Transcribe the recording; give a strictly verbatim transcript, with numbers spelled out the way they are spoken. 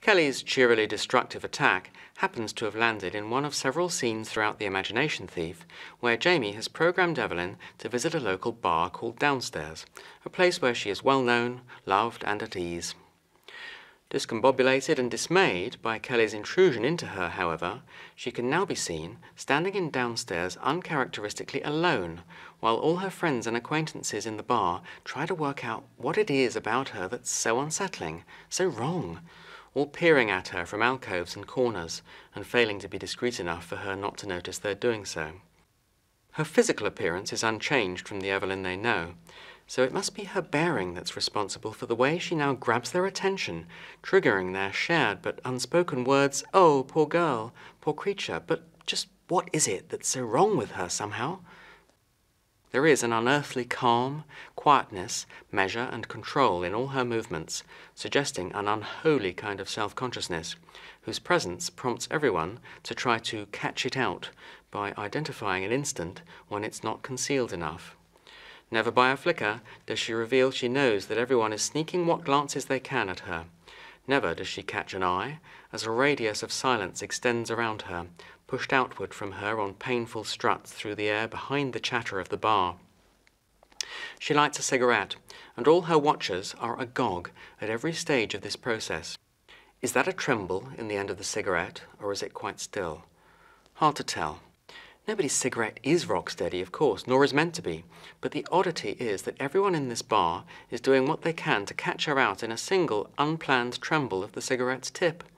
Kelly's cheerily destructive attack happens to have landed in one of several scenes throughout The Imagination Thief, where Jaymi has programmed Evelyn to visit a local bar called Downstairs, a place where she is well known, loved, and at ease. Discombobulated and dismayed by Kelly's intrusion into her, however, she can now be seen standing in Downstairs uncharacteristically alone, while all her friends and acquaintances in the bar try to work out what it is about her that's so unsettling, so wrong, all peering at her from alcoves and corners, and failing to be discreet enough for her not to notice they're doing so. Her physical appearance is unchanged from the Evelyn they know, so it must be her bearing that's responsible for the way she now grabs their attention, triggering their shared but unspoken words, "Oh, poor girl, poor creature," but just what is it that's so wrong with her somehow? There is an unearthly calm, quietness, measure and control in all her movements, suggesting an unholy kind of self-consciousness, whose presence prompts everyone to try to catch it out by identifying an instant when it's not concealed enough. Never by a flicker does she reveal she knows that everyone is sneaking what glances they can at her. Never does she catch an eye, as a radius of silence extends around her, pushed outward from her on painful struts through the air behind the chatter of the bar. She lights a cigarette, and all her watchers are agog at every stage of this process. Is that a tremble in the end of the cigarette, or is it quite still? Hard to tell. Nobody's cigarette is rock-steady, of course, nor is meant to be, but the oddity is that everyone in this bar is doing what they can to catch her out in a single, unplanned tremble of the cigarette's tip.